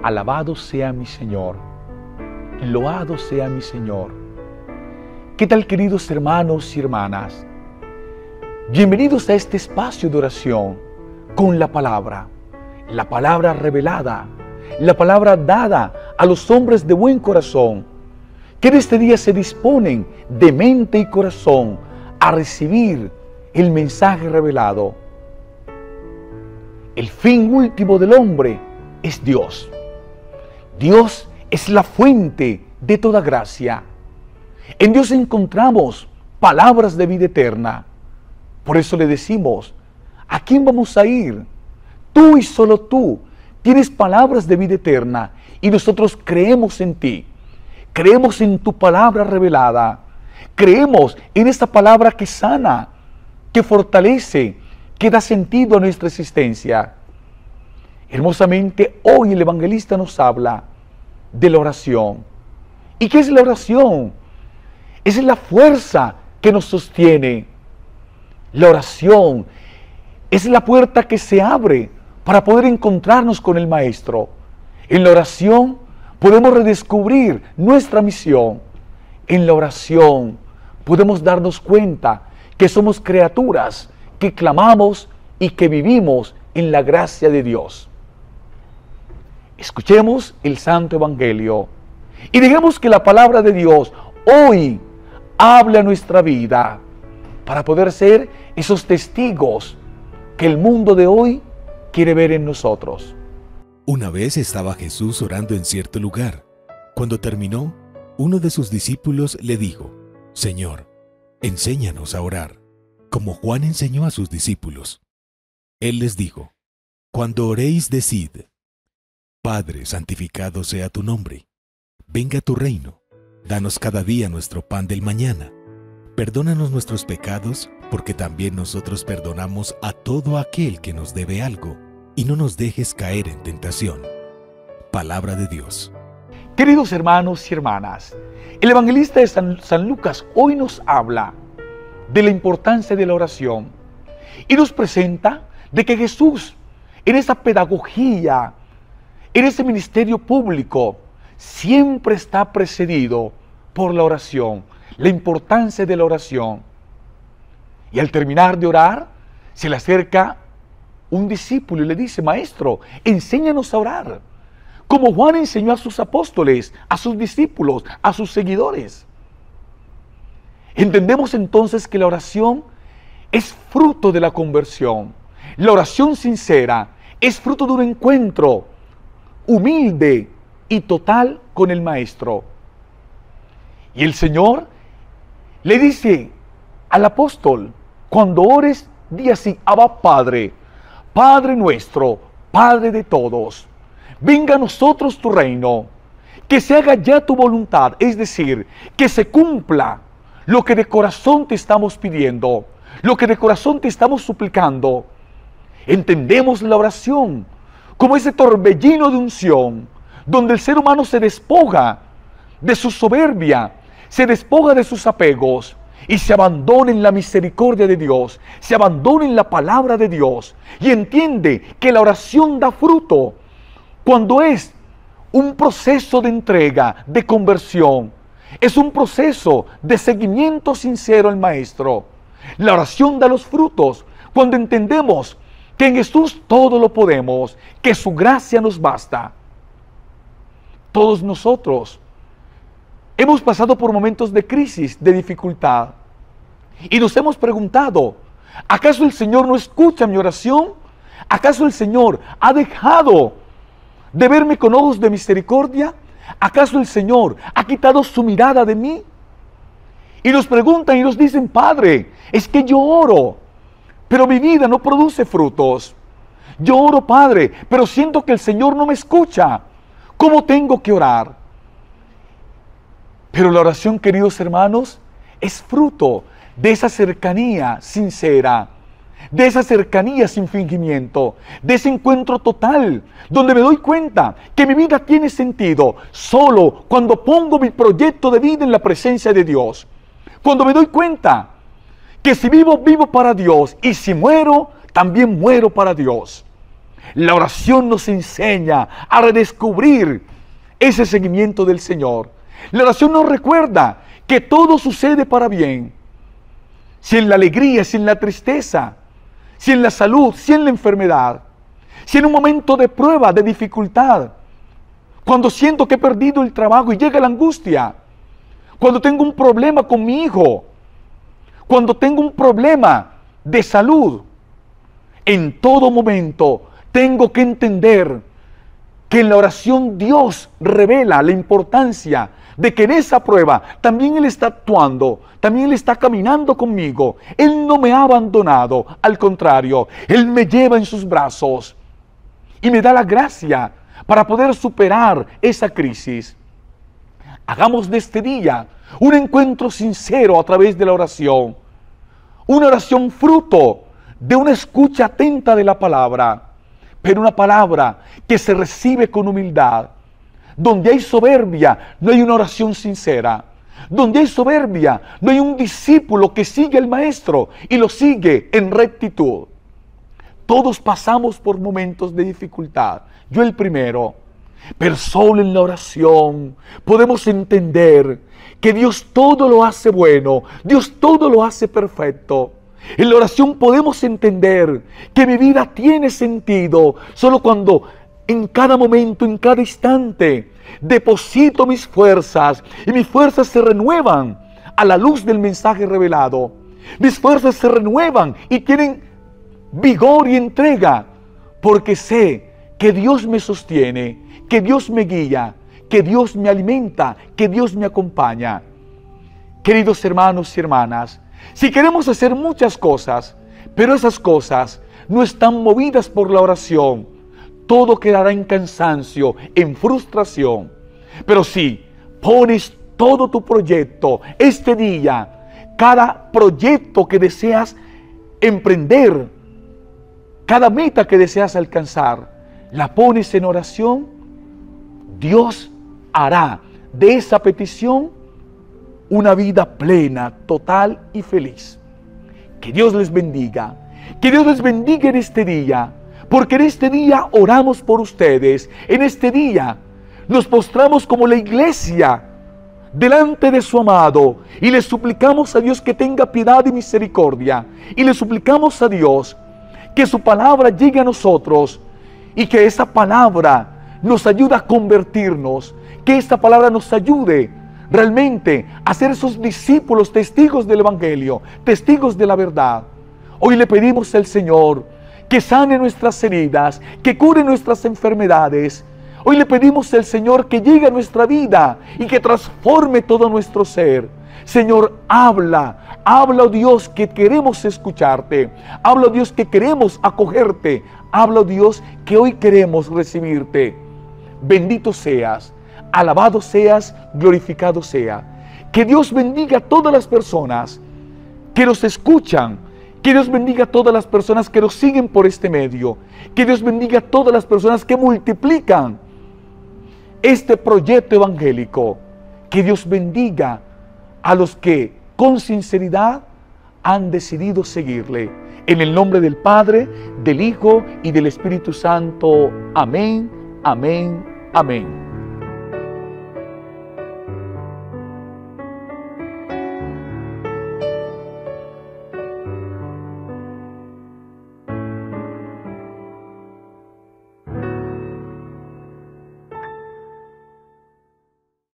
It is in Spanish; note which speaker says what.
Speaker 1: Alabado sea mi Señor. Loado sea mi Señor. ¿Qué tal, queridos hermanos y hermanas? Bienvenidos a este espacio de oración con la palabra revelada, la palabra dada a los hombres de buen corazón, que en este día se disponen de mente y corazón a recibir el mensaje revelado. El fin último del hombre es Dios. Dios es la fuente de toda gracia. En Dios encontramos palabras de vida eterna. Por eso le decimos, ¿a quién vamos a ir? Tú y solo tú tienes palabras de vida eterna y nosotros creemos en ti. Creemos en tu palabra revelada. Creemos en esta palabra que sana, que fortalece, que da sentido a nuestra existencia. Hermosamente, hoy el evangelista nos habla de la oración. ¿Y qué es la oración? Es la fuerza que nos sostiene. La oración es la puerta que se abre para poder encontrarnos con el Maestro. En la oración podemos redescubrir nuestra misión. En la oración podemos darnos cuenta que somos criaturas que clamamos y que vivimos en la gracia de Dios. Escuchemos el Santo Evangelio y digamos que la palabra de Dios hoy hable a nuestra vida para poder ser esos testigos que el mundo de hoy quiere ver en nosotros.
Speaker 2: Una vez estaba Jesús orando en cierto lugar. Cuando terminó, uno de sus discípulos le dijo: Señor, enséñanos a orar, como Juan enseñó a sus discípulos. Él les dijo: Cuando oréis, decid: Padre, santificado sea tu nombre. Venga tu reino. Danos cada día nuestro pan del mañana. Perdónanos nuestros pecados, porque también nosotros perdonamos a todo aquel que nos debe algo. Y no nos dejes caer en tentación. Palabra de Dios.
Speaker 1: Queridos hermanos y hermanas, el evangelista de San Lucas hoy nos habla de la importancia de la oración y nos presenta de que Jesús, en esa pedagogía, en ese ministerio público, siempre está precedido por la oración, la importancia de la oración. Y al terminar de orar, se le acerca un discípulo y le dice: Maestro, enséñanos a orar, como Juan enseñó a sus apóstoles, a sus discípulos, a sus seguidores. Entendemos entonces que la oración es fruto de la conversión. La oración sincera es fruto de un encuentro humilde y total con el Maestro. Y el Señor le dice al apóstol: cuando ores, di así: Abba Padre, Padre nuestro, Padre de todos, venga a nosotros tu reino, que se haga ya tu voluntad, es decir, que se cumpla lo que de corazón te estamos pidiendo, lo que de corazón te estamos suplicando. Entendemos la oración como ese torbellino de unción, donde el ser humano se despoja de su soberbia, se despoja de sus apegos y se abandona en la misericordia de Dios, se abandona en la palabra de Dios y entiende que la oración da fruto cuando es un proceso de entrega, de conversión, es un proceso de seguimiento sincero al Maestro. La oración da los frutos cuando entendemos que en Jesús todo lo podemos, que su gracia nos basta. Todos nosotros hemos pasado por momentos de crisis, de dificultad, y nos hemos preguntado: ¿acaso el Señor no escucha mi oración? ¿Acaso el Señor ha dejado de verme con ojos de misericordia? ¿Acaso el Señor ha quitado su mirada de mí? Y nos preguntan y nos dicen: Padre, es que yo oro, pero mi vida no produce frutos. Yo oro, Padre, pero siento que el Señor no me escucha. ¿Cómo tengo que orar? Pero la oración, queridos hermanos, es fruto de esa cercanía sincera, de esa cercanía sin fingimiento, de ese encuentro total, donde me doy cuenta que mi vida tiene sentido solo cuando pongo mi proyecto de vida en la presencia de Dios. Cuando me doy cuenta que si vivo, vivo para Dios, y si muero, también muero para Dios. La oración nos enseña a redescubrir ese seguimiento del Señor. La oración nos recuerda que todo sucede para bien. Si en la alegría, si en la tristeza, si en la salud, si en la enfermedad, si en un momento de prueba, de dificultad, cuando siento que he perdido el trabajo y llega la angustia, cuando tengo un problema con mi hijo, cuando tengo un problema de salud, en todo momento tengo que entender que en la oración Dios revela la importancia de que en esa prueba también Él está actuando, también Él está caminando conmigo. Él no me ha abandonado, al contrario, Él me lleva en sus brazos y me da la gracia para poder superar esa crisis. Hagamos de este día un encuentro sincero a través de la oración, una oración fruto de una escucha atenta de la palabra, pero una palabra que se recibe con humildad. Donde hay soberbia, no hay una oración sincera. Donde hay soberbia, no hay un discípulo que sigue al maestro y lo sigue en rectitud. Todos pasamos por momentos de dificultad, yo el primero, pero solo en la oración podemos entender que Dios todo lo hace bueno, Dios todo lo hace perfecto. En la oración podemos entender que mi vida tiene sentido solo cuando en cada momento, en cada instante, deposito mis fuerzas y mis fuerzas se renuevan a la luz del mensaje revelado. Mis fuerzas se renuevan y tienen vigor y entrega porque sé que Dios me sostiene, que Dios me guía, que Dios me alimenta, que Dios me acompaña. Queridos hermanos y hermanas, si queremos hacer muchas cosas, pero esas cosas no están movidas por la oración, todo quedará en cansancio, en frustración. Pero si pones todo tu proyecto este día, cada proyecto que deseas emprender, cada meta que deseas alcanzar, la pones en oración, Dios hará de esa petición una vida plena, total y feliz. Que Dios les bendiga. Que Dios les bendiga en este día. Porque en este día oramos por ustedes. En este día nos postramos como la iglesia delante de su amado. Y le suplicamos a Dios que tenga piedad y misericordia. Y le suplicamos a Dios que su palabra llegue a nosotros. Y que esa palabra nos ayude a convertirnos. Que esta palabra nos ayude realmente a ser esos discípulos, testigos del Evangelio, testigos de la verdad. Hoy le pedimos al Señor que sane nuestras heridas, que cure nuestras enfermedades. Hoy le pedimos al Señor que llegue a nuestra vida y que transforme todo nuestro ser. Señor, habla, oh Dios, que queremos escucharte. Habla, oh Dios, que queremos acogerte. Habla, oh Dios, que hoy queremos recibirte. Bendito seas. Alabado seas, glorificado sea. Que Dios bendiga a todas las personas que nos escuchan. Que Dios bendiga a todas las personas que nos siguen por este medio. Que Dios bendiga a todas las personas que multiplican este proyecto evangélico. Que Dios bendiga a los que con sinceridad han decidido seguirle. En el nombre del Padre, del Hijo y del Espíritu Santo. Amén, amén, amén.